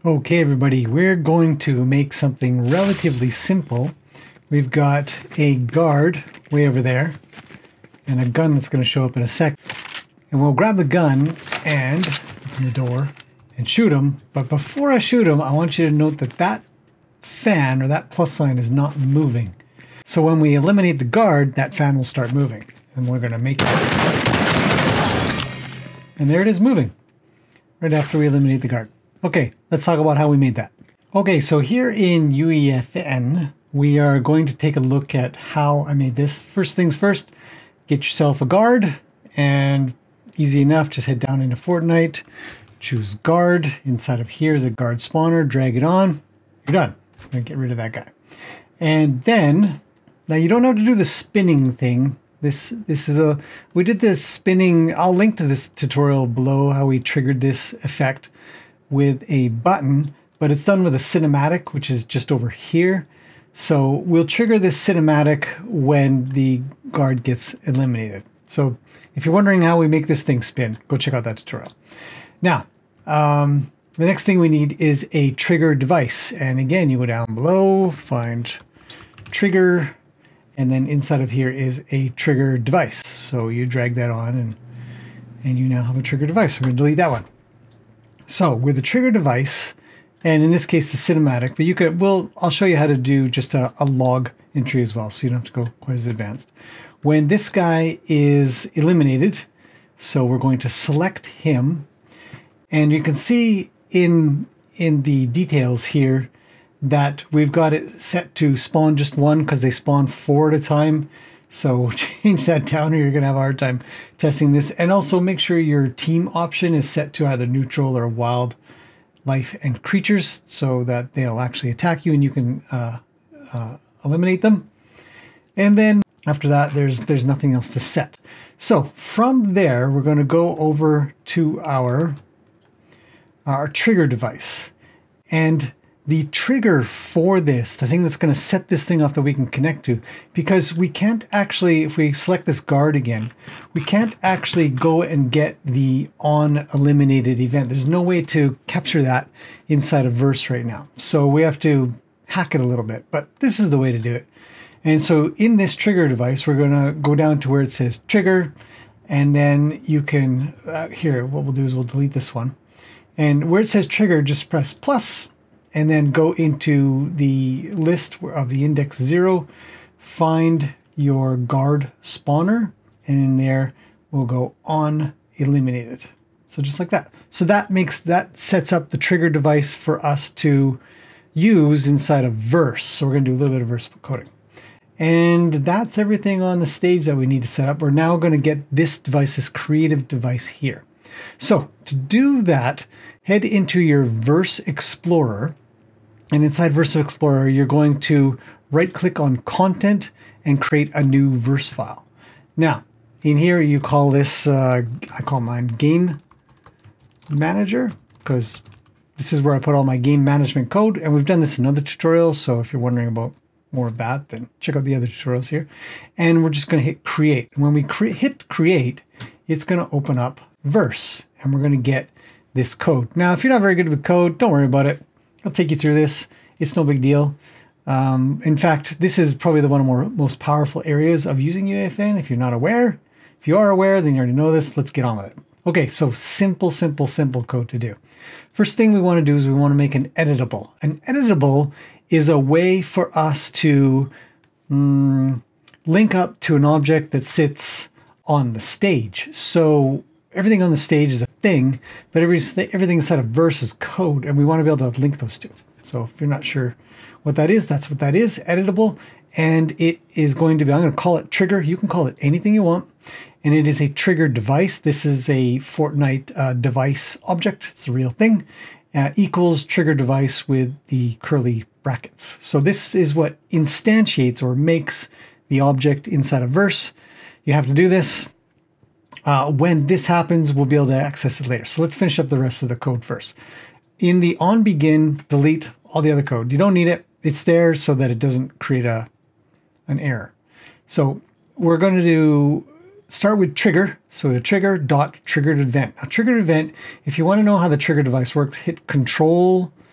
Okay, everybody, we're going to make something relatively simple. We've got a guard way over there and a gun that's going to show up in a sec. And we'll grab the gun and open the door and shoot him. But before I shoot him, I want you to note that that fan or that plus sign is not moving. So when we eliminate the guard, that fan will start moving. And we're going to make it. And there it is moving right after we eliminate the guard. Okay, let's talk about how we made that. Okay, so here in UEFN, we are going to take a look at how I made this. First things first, get yourself a guard, and easy enough, just head down into Fortnite, choose guard. Inside of here is a guard spawner, drag it on, you're done. I'm gonna get rid of that guy. And then, now you don't have to do the spinning thing. We did this spinning, I'll link to this tutorial below how we triggered this effect with a button, but it's done with a cinematic, which is just over here. So we'll trigger this cinematic when the guard gets eliminated. So if you're wondering how we make this thing spin, go check out that tutorial. Now, the next thing we need is a trigger device. And again, you go down below, find trigger, and then inside of here is a trigger device. So you drag that on and you now have a trigger device. We're going to delete that one. So with the trigger device, and in this case the cinematic, but you could, I'll show you how to do just a log entry as well, so you don't have to go quite as advanced. When this guy is eliminated, so we're going to select him, and you can see in the details here that we've got it set to spawn just one because they spawn 4 at a time. So change that down or you're going to have a hard time testing this. And also make sure your team option is set to either neutral or wild life and creatures so that they'll actually attack you and you can eliminate them. And then after that, there's nothing else to set. So from there, we're going to go over to our trigger device. And the trigger for this, the thing that's going to set this thing off that we can connect to, because we can't actually, if we select this guard again, we can't actually go and get the on eliminated event. There's no way to capture that inside of Verse right now. So we have to hack it a little bit, but this is the way to do it. And so in this trigger device, we're going to go down to where it says trigger, and then you can, here, what we'll do is we'll delete this one. And where it says trigger, just press plus, and then go into the list of the index 0, find your guard spawner, and in there we'll go on eliminated. So just like that. So that sets up the trigger device for us to use inside of Verse. So we're going to do a little bit of Verse coding. And that's everything on the stage that we need to set up. We're now going to get this device, this creative device here. So to do that, head into your Verse Explorer. And inside Verse Explorer, you're going to right-click on Content and create a new Verse file. Now, in here, you call this, I call mine Game Manager, because this is where I put all my game management code. And we've done this in other tutorials, so if you're wondering about more of that, then check out the other tutorials here. And we're just going to hit Create. And when we hit Create, it's going to open up Verse, and we're going to get this code. Now, if you're not very good with code, don't worry about it. I'll take you through this. It's no big deal. In fact, this is probably one of the most powerful areas of using UEFN. If you're not aware, if you are aware, then you already know this. Let's get on with it. Okay, so simple code to do. First thing we want to do is we want to make an editable. An editable is a way for us to link up to an object that sits on the stage. So everything on the stage is a thing, but everything inside of Verse is code, and we want to be able to link those two. So if you're not sure what that is, that's what that is, editable. And it is going to be, I'm going to call it trigger. You can call it anything you want. And it is a trigger device. This is a Fortnite device object. It's a real thing. Equals trigger device with the curly brackets. So this is what instantiates or makes the object inside of Verse. You have to do this. When this happens, we'll be able to access it later. So let's finish up the rest of the code first. In the on begin, delete all the other code. You don't need it. It's there so that it doesn't create an error. So we're going to start with trigger. So the trigger dot triggered event. Now triggered event, if you want to know how the trigger device works, hit Control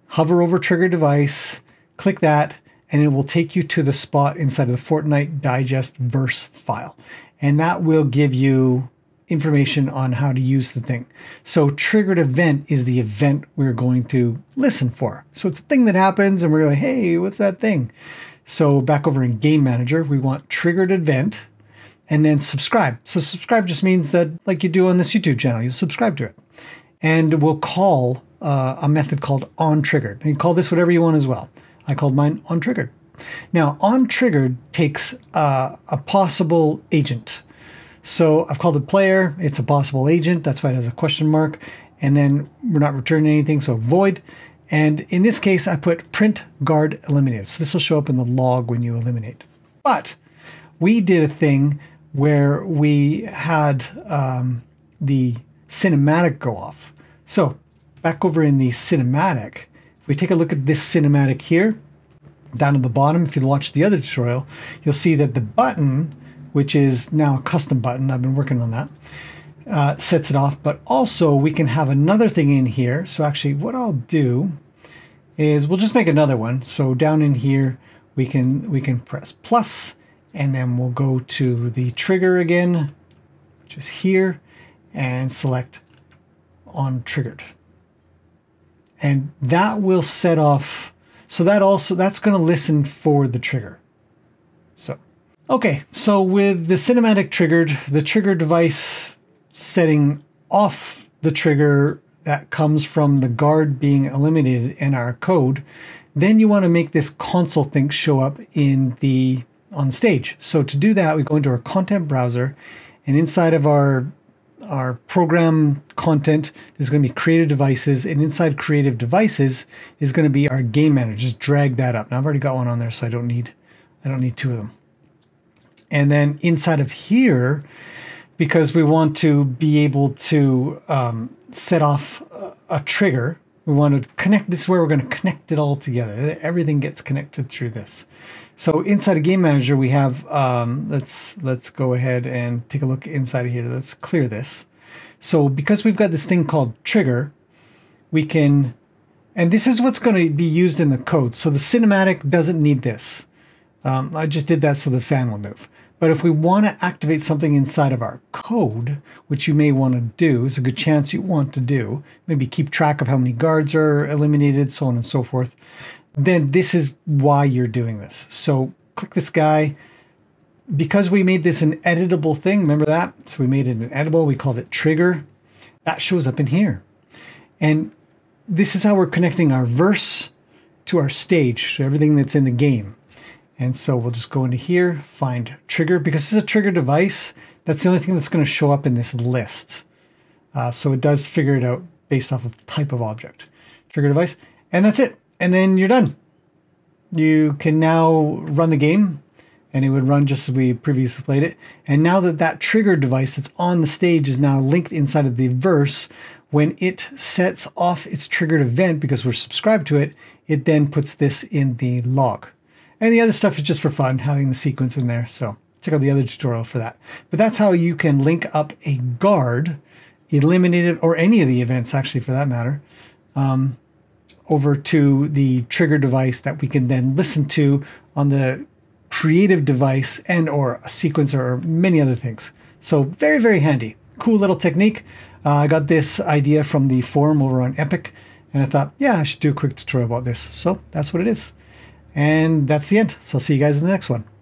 hover over trigger device, click that, and it will take you to the spot inside of the Fortnite Digest verse file. And that will give you information on how to use the thing. So triggered event is the event we're going to listen for. So it's a thing that happens and we're like, hey, what's that thing? So back over in Game Manager, we want triggered event and then subscribe. So subscribe just means that, like you do on this YouTube channel, you subscribe to it. And we'll call a method called onTriggered. And you call this whatever you want as well. I called mine onTriggered. Now, onTriggered takes a possible agent. So I've called it player. It's a possible agent. That's why it has a question mark. And then we're not returning anything, so void. And in this case, I put print guard eliminated. So this will show up in the log when you eliminate. But we did a thing where we had the cinematic go off. So back over in the cinematic, if we take a look at this cinematic here, down at the bottom, if you watch the other tutorial, you'll see that the button, which is now a custom button, I've been working on that, sets it off. But also we can have another thing in here. So actually what I'll do is we'll just make another one. So down in here, we can press plus, and then we'll go to the trigger again, which is here, and select on triggered. And that will set off. So that's going to listen for the trigger. So, okay. So with the cinematic triggered, the trigger device setting off the trigger that comes from the guard being eliminated in our code, then you want to make this console thing show up on the stage. So to do that, we go into our content browser, and inside of our program content, there's going to be creative devices, and inside creative devices is going to be our game manager. Just drag that up. Now I've already got one on there, so I don't need two of them. And then inside of here, because we want to be able to set off a trigger, we want to connect. This is where we're going to connect it all together. Everything gets connected through this. So inside of Game Manager, we have, let's go ahead and take a look inside of here. Let's clear this. So because we've got this thing called trigger, we can, and this is what's going to be used in the code. So the cinematic doesn't need this. I just did that so the fan will move. But if we want to activate something inside of our code, which you may want to do, it's a good chance you want to do, maybe keep track of how many guards are eliminated, so on and so forth, then this is why you're doing this. So click this guy. Because we made this an editable thing, remember that? So we made it an editable, we called it trigger. That shows up in here. And this is how we're connecting our verse to our stage, to everything that's in the game. And so we'll just go into here, find trigger, because this is a trigger device. That's the only thing that's going to show up in this list. So it does figure it out based off of type of object. Trigger device, and that's it. And then you're done. You can now run the game, and it would run just as we previously played it. And now that that trigger device that's on the stage is now linked inside of the verse, when it sets off its triggered event, because we're subscribed to it, it then puts this in the log. And the other stuff is just for fun, having the sequence in there. So check out the other tutorial for that. But that's how you can link up a guard, eliminated, or any of the events actually for that matter, over to the trigger device that we can then listen to on the creative device and or a sequencer or many other things. So very, very handy. Cool little technique. I got this idea from the forum over on Epic, and I thought, yeah, I should do a quick tutorial about this. So that's what it is. And that's the end. So I'll see you guys in the next one.